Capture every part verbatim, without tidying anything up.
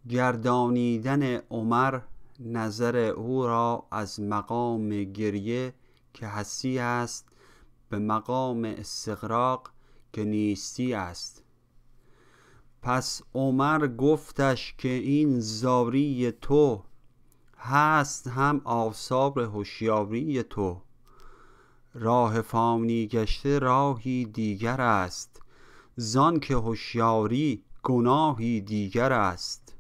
گردانیدن عمر نظر او را از مقام گریه که هستی است به مقام استغراق که نیستی است. پس عمر گفتش که این زاری تو هست هم آثار هوشیاری تو. راه فانی گشته راهی دیگر است، زان که هوشیاری گناهی دیگر است.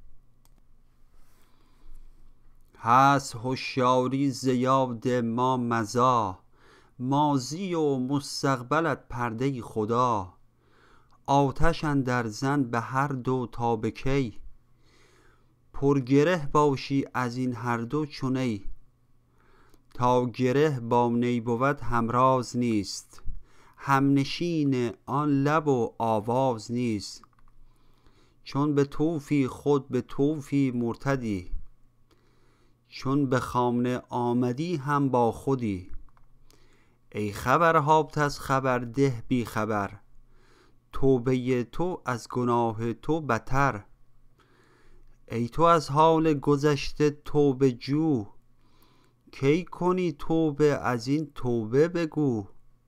هست هوشیاری ز یاد ما مضی، ماضی و مستقبلت پرده خدا. آتش اندر زن به هر دو تا به کی، پر گره باشی از این هر دو چو نی. تا گره با نی بود همراز نیست، همنشین آن لب و آواز نیست. چون به طوفی خود به طوفی مرتدی، چون به خانه آمدی هم با خودی. ای خبرهات از خبر ده بی خبر، توبه تو از گناه تو بتر. ای تو از حال گذشته توبه جو، کی کنی توبه از این توبه بگو.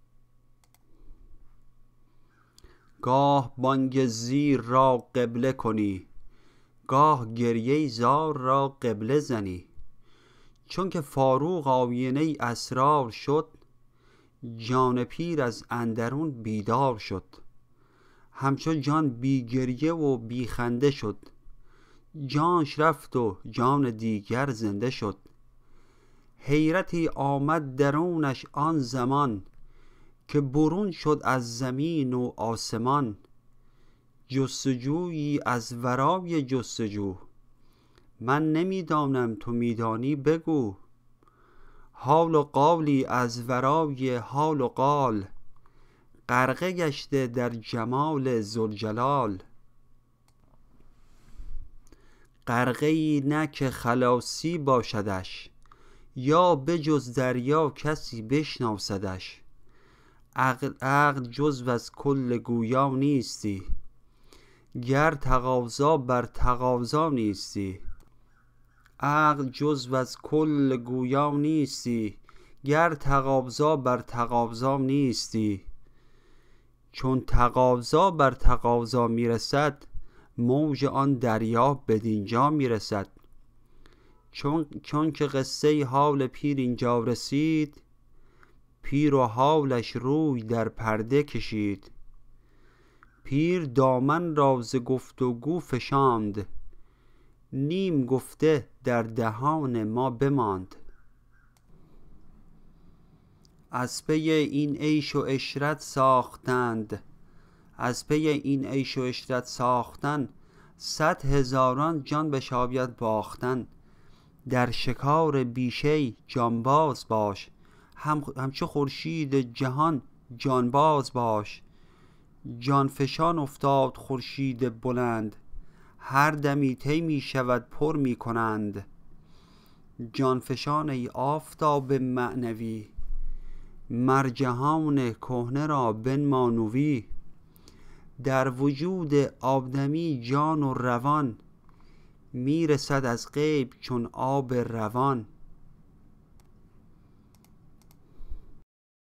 گاه بانگ زیر را قبله کنی، گاه گریه زار را قبله زنی. چون که فاروق آینه اسرار شد، جان پیر از اندرون بیدار شد. همچو جان بی گریه و بی خنده شد، جانش رفت و جان دیگر زنده شد. حیرتی آمد درونش آن زمان، که برون شد از زمین و آسمان. جستجویی از ورای جستجو، من نمیدانم تو میدانی بگو. حال و قالی از ورای حال و قال، غرقه گشته در جمال ذوالجلال. غرقه ای نه که خلاصی باشدش، یا بجز دریا کسی بشناسدش. عقل, عقل جزو از کل گویا نیستی، گر تقاضا بر تقاضا نیستی. عقل جزو از کل گویا نیستی، گر تقاضا بر تقاضا نیستی. چون تقاضا بر تقاضا میرسد، موج آن دریا بدینجا میرسد. چون, چون که قصه حال پیر اینجا رسید، پیر و حالش روی در پرده کشید. پیر دامن را ز گفت و گو فشاند، نیم گفته در دهان ما بماند. از پی این عیش و عشرت ساختند، از پی این عیش و عشرت ساختن، صد هزاران جان بشاید باختن. در شکار بیشه جانباز باش، هم همچو خورشید جهان جانباز باش. جانفشان افتاد خورشید بلند، هر دمی طی می شود پر می کنند. جانفشان ای آفتاب معنوی، مر جهان کهنه را بنما نوی. در وجود آدمی جان و روان، می رسد از غیب چون آب روان.